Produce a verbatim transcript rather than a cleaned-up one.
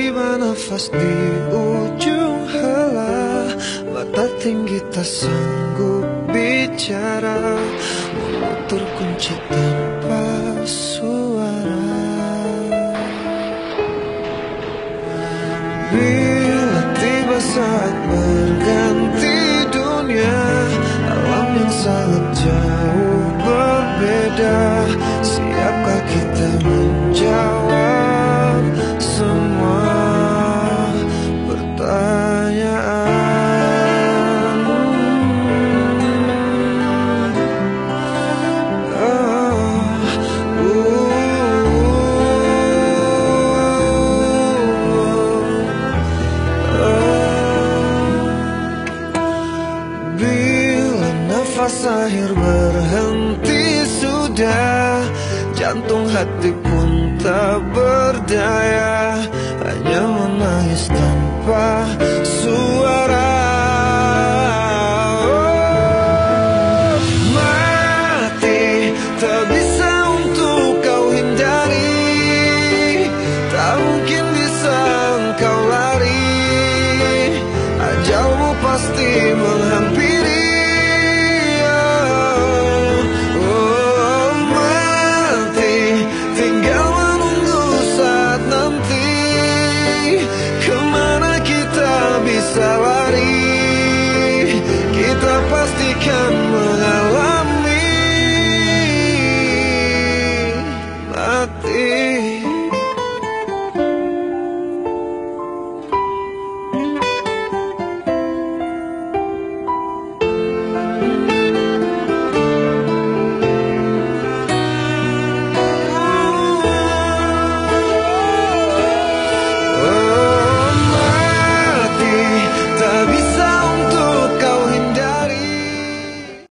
Tiba nafas di ujung helah, mata tinggi tak sanggup bicara, mulut terkunci tanpa suara. Bila tiba saat berganti dunia, alam yang sangat jauh berbeda, siapkah kita menjawab semua pertanyaan? Oh, uh, uh. Bila nafas akhir berhenti sudah, jantung hati pun tak berdaya, hanya menangis tanpa suara. Oh, mati tak bisa untuk kau hindari, tak mungkin bisa engkau lari, ajalmu pasti menghampiri. Bisa lari, kita pastikan